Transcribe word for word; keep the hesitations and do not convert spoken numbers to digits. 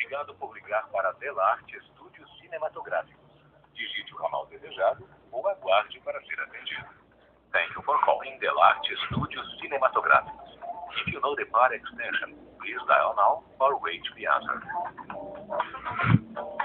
Obrigado por ligar para a Delarte Estúdios Cinematográficos. Digite o ramal desejado ou aguarde para ser atendido. Thank you for calling Delarte Estúdios Cinematográficos. If you know the party extension, please dial now or wait to be answered.